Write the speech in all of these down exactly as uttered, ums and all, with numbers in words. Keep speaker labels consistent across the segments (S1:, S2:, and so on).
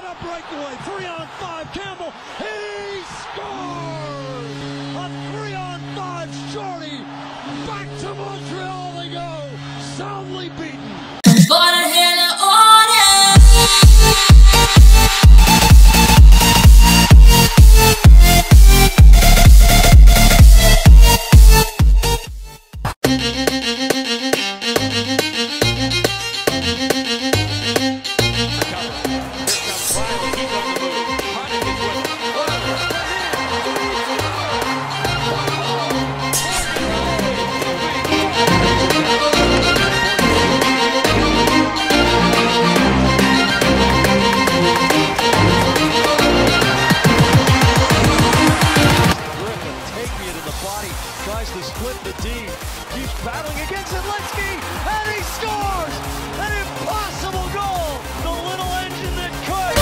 S1: out breakaway. Three on five. Campbell. He scores! A three on five shorty. Back to Montreal they go. Soundly beaten.
S2: Tries to split the D, keeps battling against Zielinski, and he scores! An impossible goal! The little engine that could!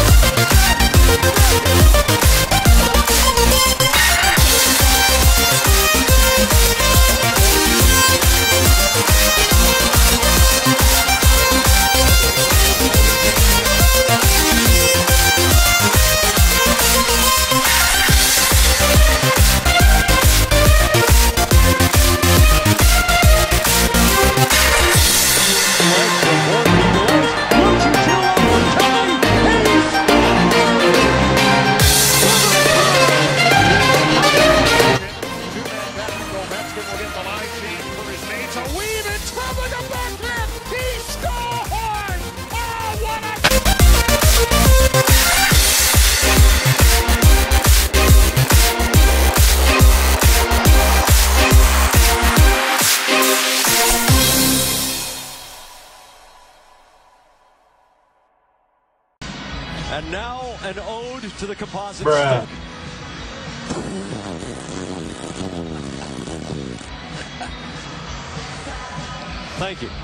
S1: And now an ode to the composite
S3: Bruh.
S1: stick. Thank you.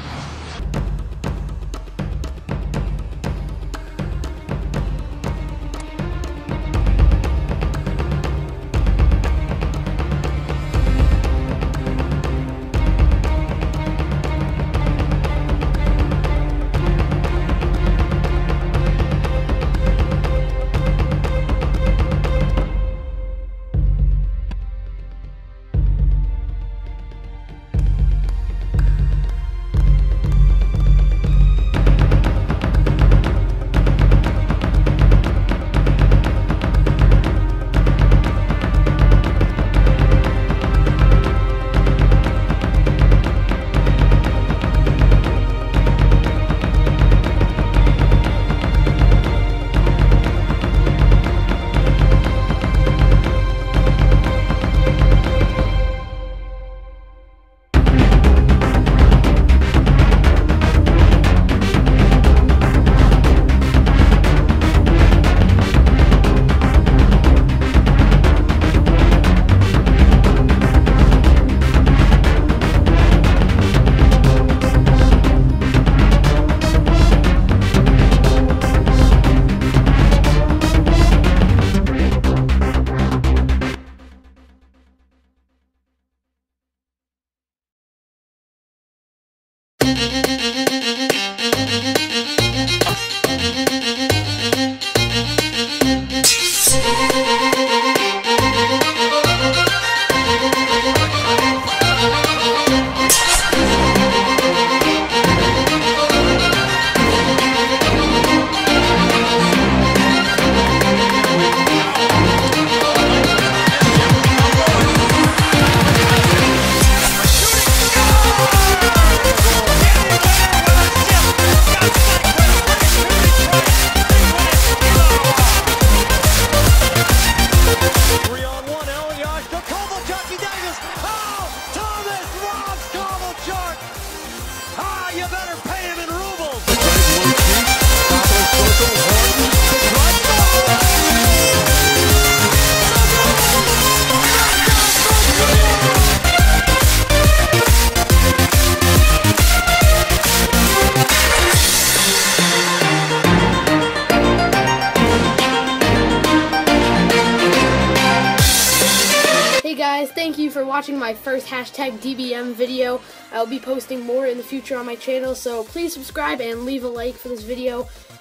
S4: guys, thank you for watching my first hashtag D B M video. I'll be posting more in the future on my channel, so please subscribe and leave a like for this video.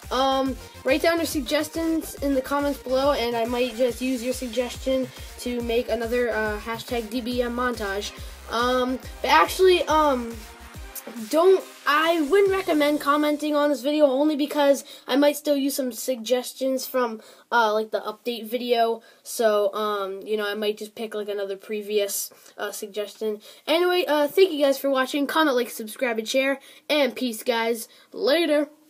S4: Um, write down your suggestions in the comments below, and I might just use your suggestion to make another uh, hashtag D B M montage. Um, but actually, um, don't, I wouldn't recommend commenting on this video only because I might still use some suggestions from, uh, like the update video, so, um, you know, I might just pick, like, another previous, uh, suggestion. Anyway, uh, thank you guys for watching. Comment, like, subscribe, and share, and peace, guys. Later.